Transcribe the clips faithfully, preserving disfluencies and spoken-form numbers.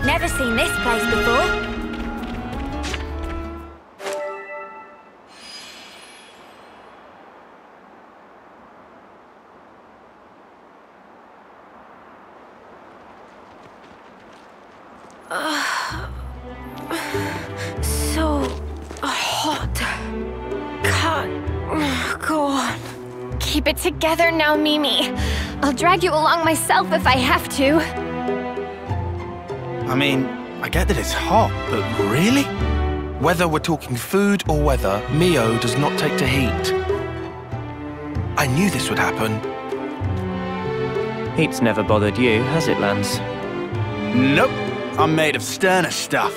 Never seen this place before. So hot. Can't go on. Keep it together now, Mimi. I'll drag you along myself if I have to. I mean, I get that it's hot, but really? Whether we're talking food or weather, Mio does not take to heat. I knew this would happen. Heat's never bothered you, has it, Lance? Nope. I'm made of sterner stuff.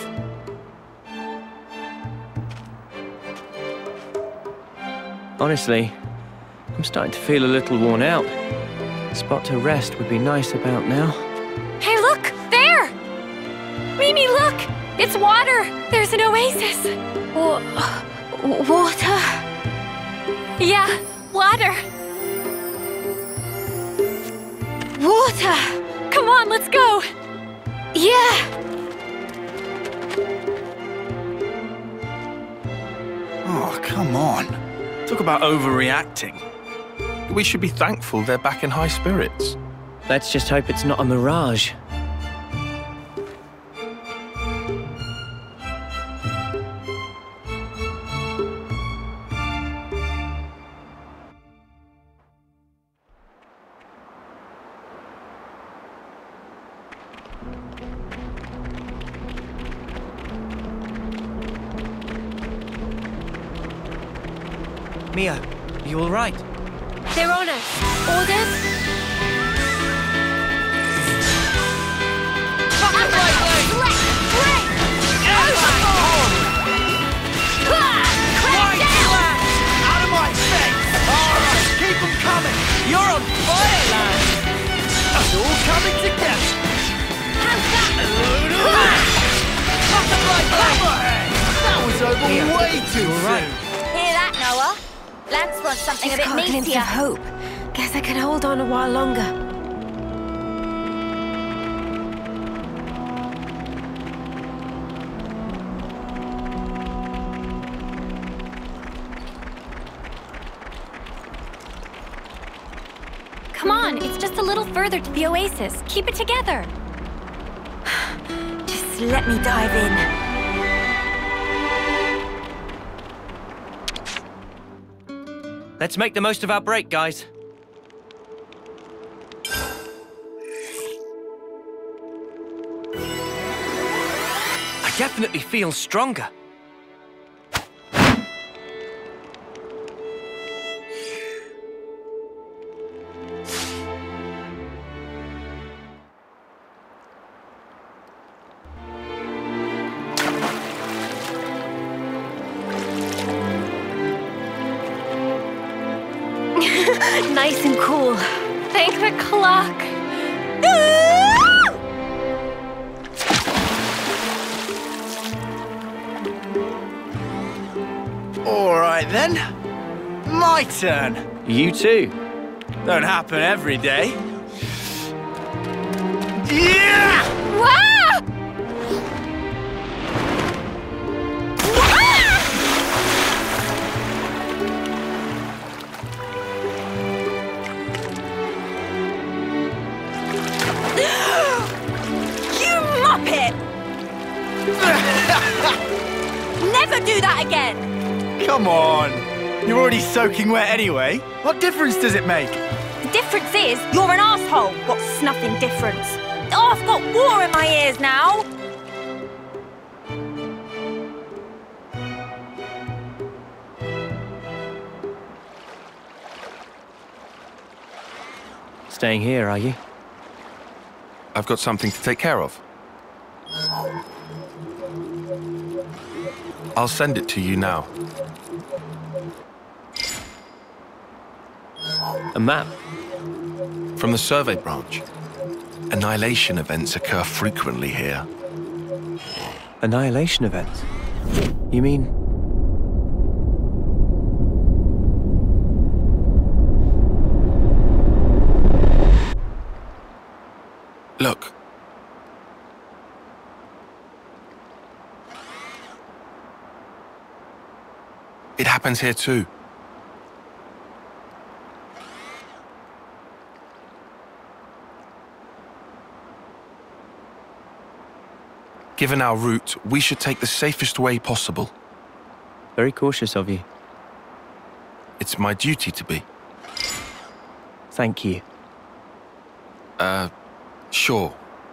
Honestly, I'm starting to feel a little worn out. A spot to rest would be nice about now. Hey, look! There! Mimi, look! It's water! There's an oasis! Wa water? Yeah, water! Water! Come on, let's go! Yeah! Oh, come on. Talk about overreacting. We should be thankful they're back in high spirits. Let's just hope it's not a mirage. Mia, are you all right? They're on us. Orders? Fucking right leg! Left! Right! Overboard! Crack down! Out of my face! Alright, keep them coming! You're on fire, lads! It's all coming together! Hands back! Fucking right leg! That was over Mia, way too all right? soon! Hear that, Noah? Lance wants something a bit Got a glimpse meatier. of hope. Guess I can hold on a while longer. Come on, it's just a little further to the oasis. Keep it together. Just let me dive in. Let's make the most of our break, guys. I definitely feel stronger. Nice and cool. Thank the clock. All right, then. My turn. You too. Don't happen every day. Yeah! Wow! You muppet! Never do that again! Come on. You're already soaking wet anyway. What difference does it make? The difference is, you're an asshole. What's snuffing difference? Oh, I've got water in my ears now. Staying here, are you? I've got something to take care of. I'll send it to you now. A map? From the survey branch. Annihilation events occur frequently here. Annihilation events? You mean... Look. It happens here too. Given our route, we should take the safest way possible. Very cautious of you. It's my duty to be. Thank you. Uh, sure.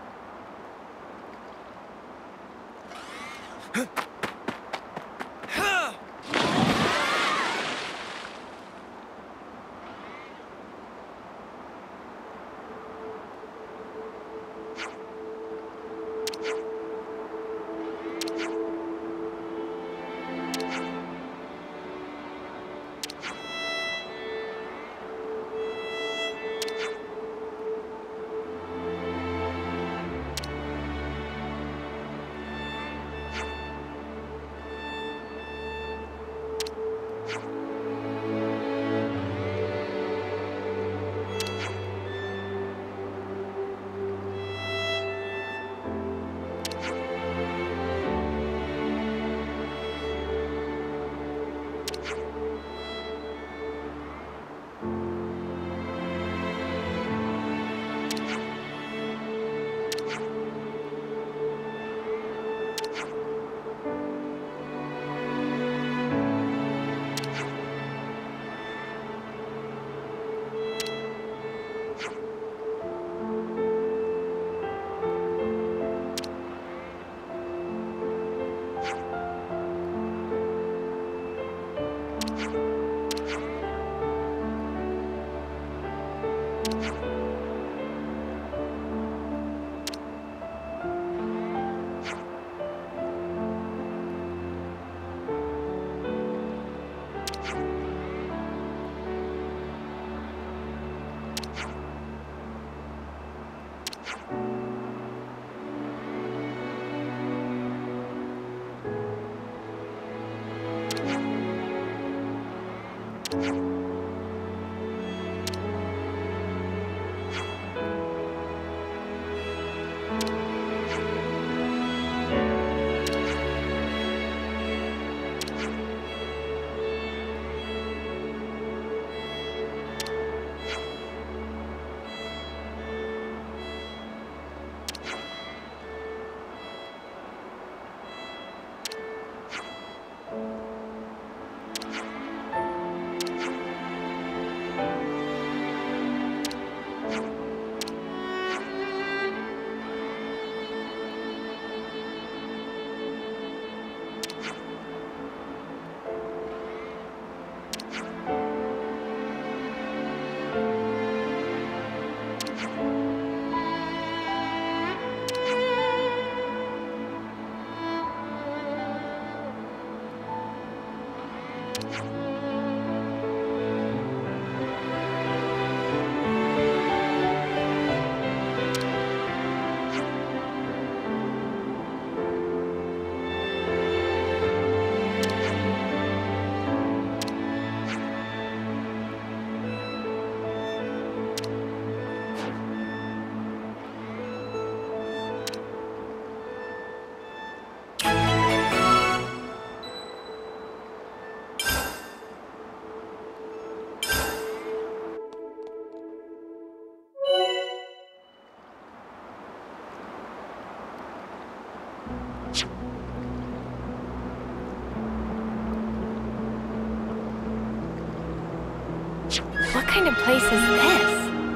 What kind of place is this?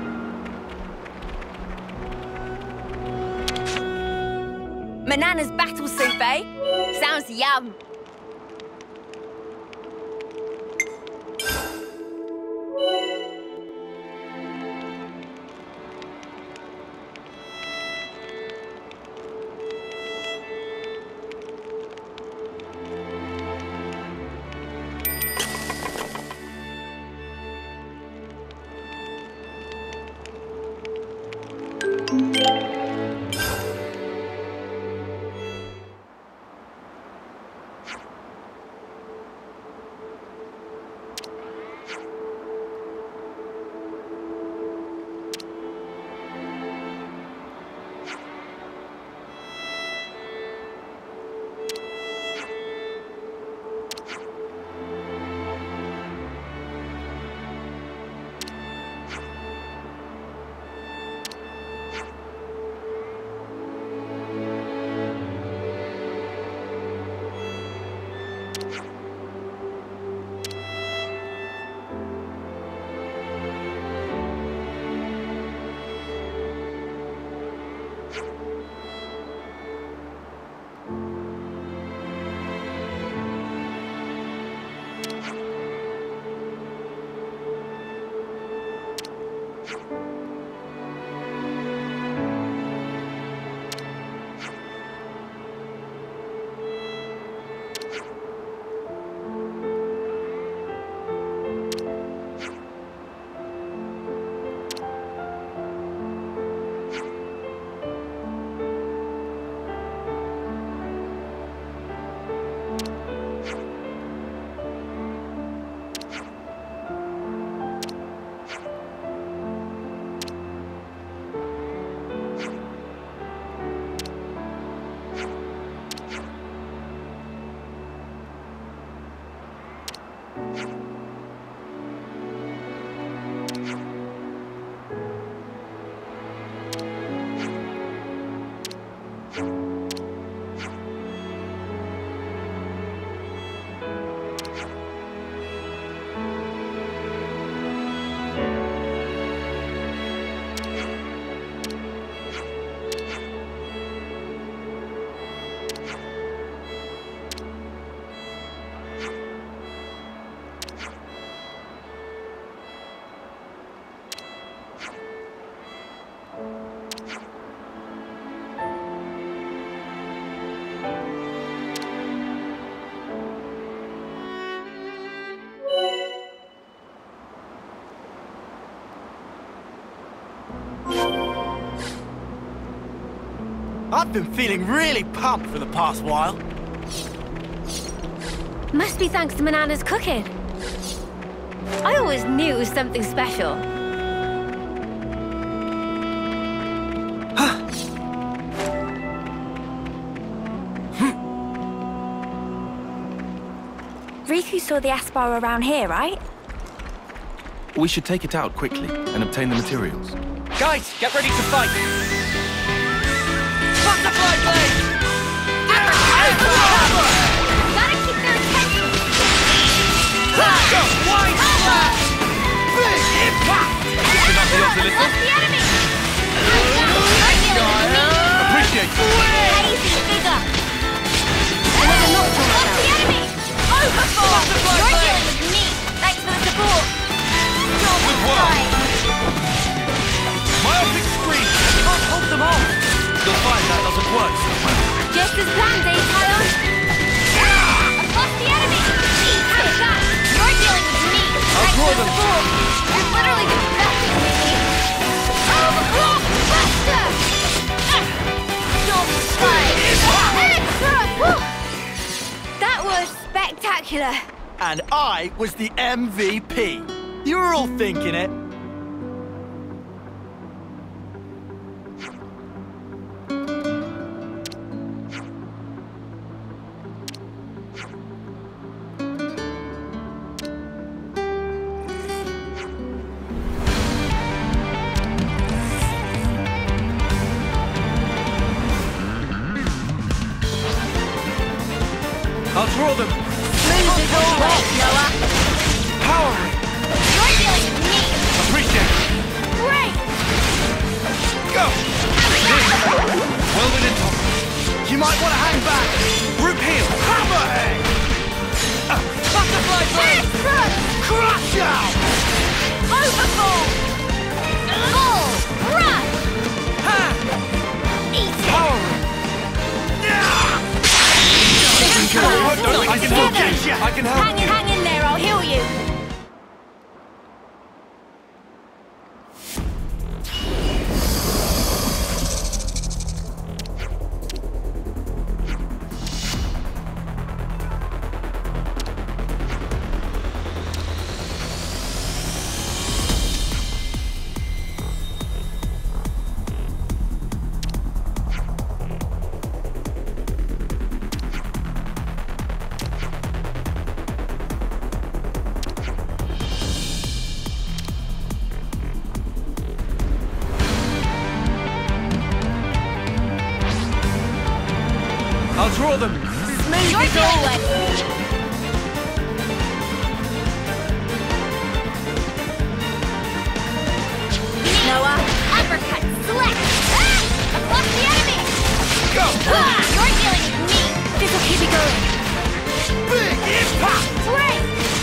Manana's battle soup, eh? Sounds yum. I've been feeling really pumped for the past while. Must be thanks to Manana's cooking. I always knew it was something special. Riku saw the Aspar around here, right? We should take it out quickly and obtain the materials. Guys, get ready to fight! Butterfly blade! Gotta keep their attention! Go! Wide slash! Big impact! Listen up, the odds a little. Lost the enemy! Appreciate it. Lazy figure! Another knockdown. Lost the enemy! Overboard! You're dealing with me! Thanks for the support! Good work. Myopic screen! Can't hold them off! You'll find that doesn't work so well. Just as planned, eh, Kyle? I've lost the enemy! Take that! You're dealing with me! Thanks draw for the them. support! You're literally the best at me! Overclock faster! Don't fight! Extra! Woo! That was spectacular! And I was the M V P. You were all thinking it. I'll draw them. Move is all right, Noah! Power! You're dealing with me! Appreciate it. Great! Go! Well within top. You might want to hang back. Group heel. Hammerhead! Butterfly blade! Extra! Crush out! Overboard! Full! Run! Eat it! Power! This I one's can not help together. you. I can help Hang, you. hang in there, I'll heal you. I'll draw them. Smooth as always! Noah, uppercut, select! Ah! I've lost the enemy! Go! Ah! You're dealing with me! This'll keep me going! Big impact! Great!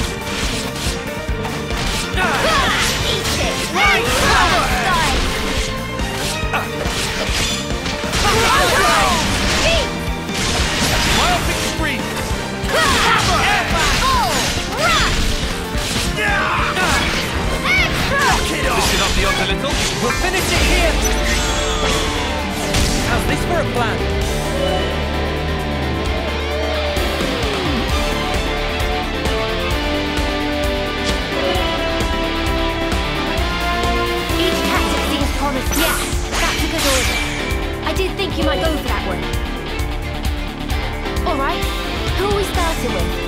Ah! Eat it! Right Die! Beat! Myopic screen. Full! Rush! Extra! Listen up the odds a little. We'll finish it here. How's this for a plan? Each tactic seems promising. Yeah, that's a good order. I did think you might go for that one. All right, who are we starting with?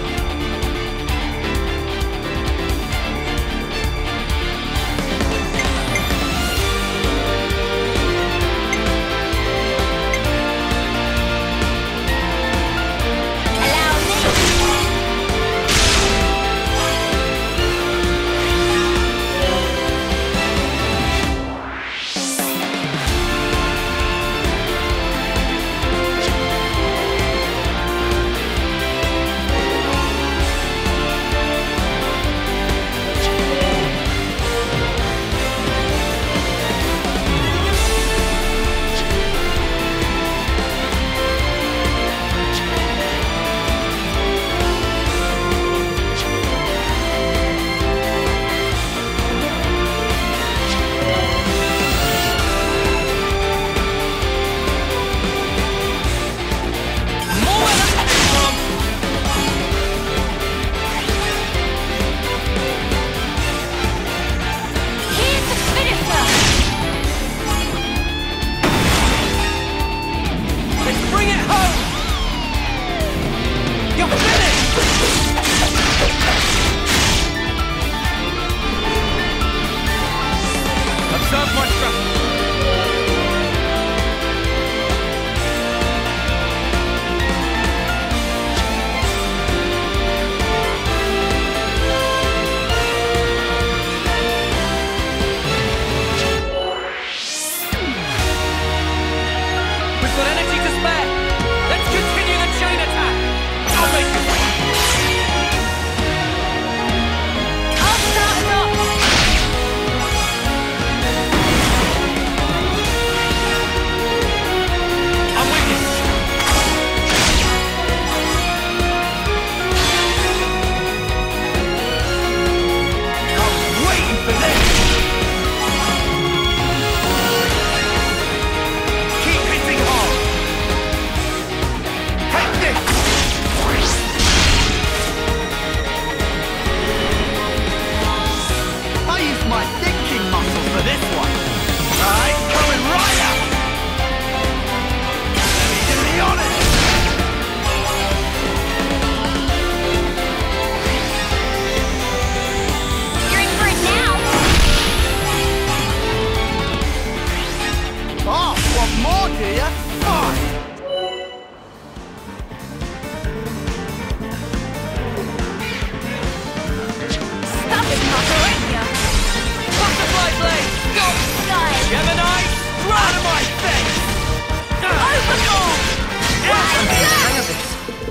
more, do ya? Fine! Stuff is not right here. Butterfly blade! Stop, guys. Gemini! Out of my face! Overlord! I'm getting the hang of this.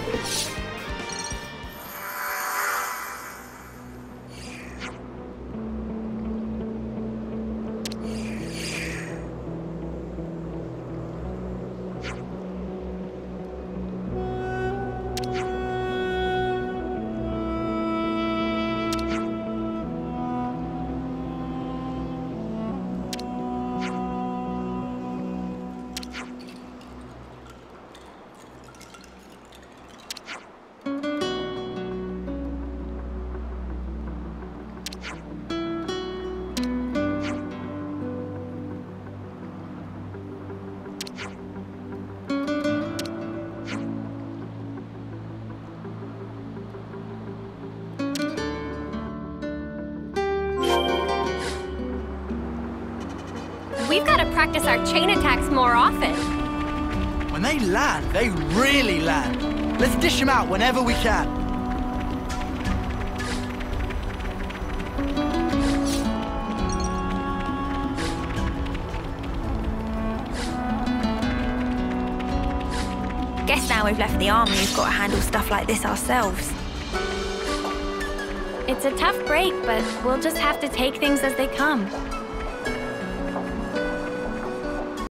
We've got to practice our chain attacks more often. When they land, they really land. Let's dish them out whenever we can. Guess now we've left the army, we've got to handle stuff like this ourselves. It's a tough break, but we'll just have to take things as they come.